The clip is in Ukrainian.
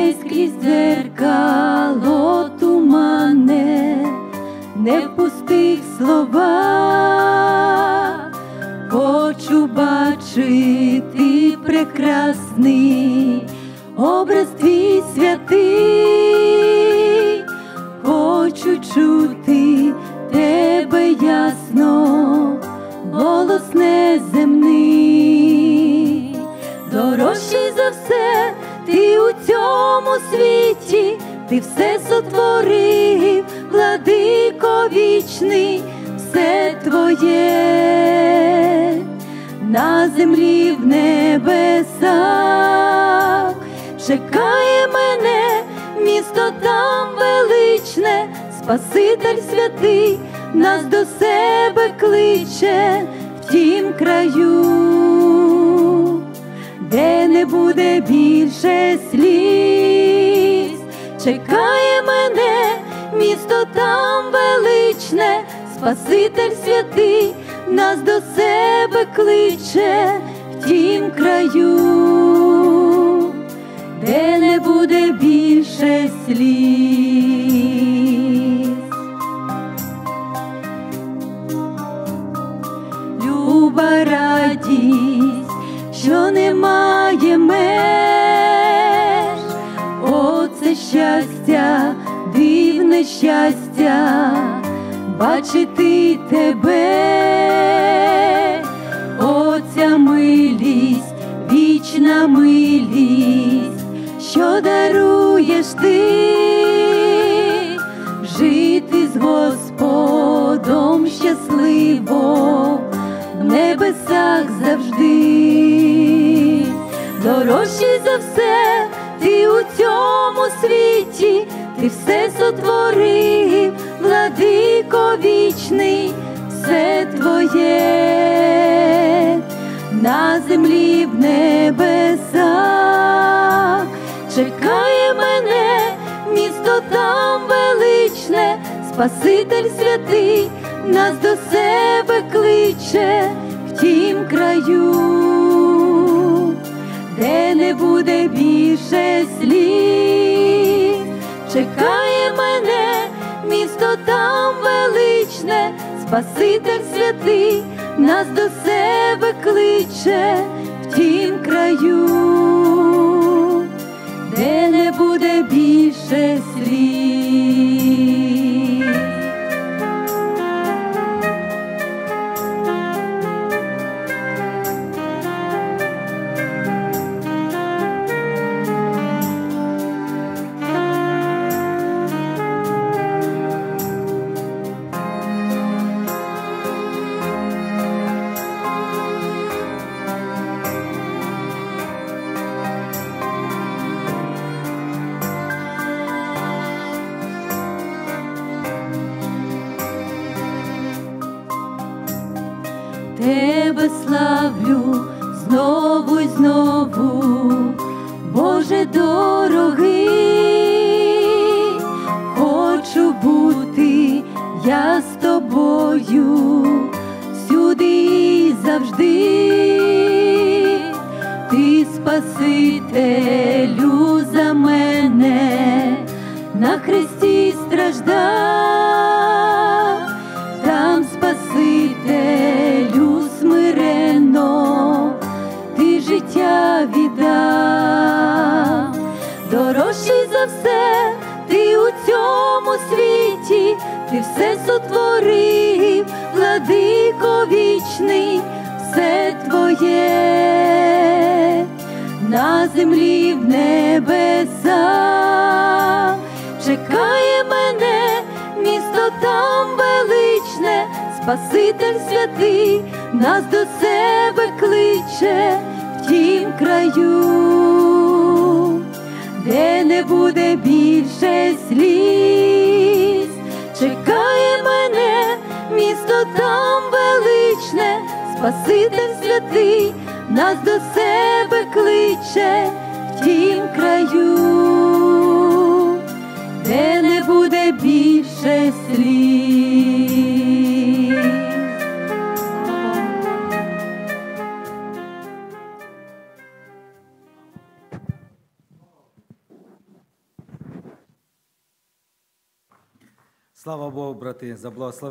не скрізь дзеркало туманне, не в пустих словах. Хочу бачити прекрасний образ твій святий, хочу чути тебе ясно, голос неземний. Дорожчий за все ти у цьому світі, ти все сотворив, владико вічний, все твоє. На землі в небесах чекає мене місто там величне, Спаситель святий нас до себе кличе в тім краю, де не буде більше сліз. Чекає мене місто там величне, Спаситель святий нас до себе кличе в тім краю, де не буде більше сліз. Люба радість, що немає меж, оце щастя, дивне щастя, бачити тебе. Оця милість, вічна милість, що даруєш ти, жити з Господом щасливо в небесах завжди. Дорожчий за все ти у цьому світі, ти все сотворив, владико вічний, все твоє. На землі в небесах чекає мене місто там величне, Спаситель святий нас до себе кличе в тім краю, де не буде більше сліз. Чекає мене місто там величне, Спаситель святий нас до себе кличе в тім краю, де не буде більше сліз. Тебе славлю знову й знову, Боже дорогий. Хочу бути я з тобою всюди і завжди. Ти, Спасителю, за мене на хресті страждав, там, Спасителю, смиренно ти життя віддав. Дорожчий за все ти у цьому світі, ти все сотворив, владико вічний, все твоє. На землі в небесах чекає мене місто там величне, Спаситель святий нас до себе кличе в тім краю, де не буде більше сліз. Чекає мене місто там величне, Спаситель святий нас до себе кличе в тім краю, де не буде більше сліз. Слава Богу, брати, за благословення.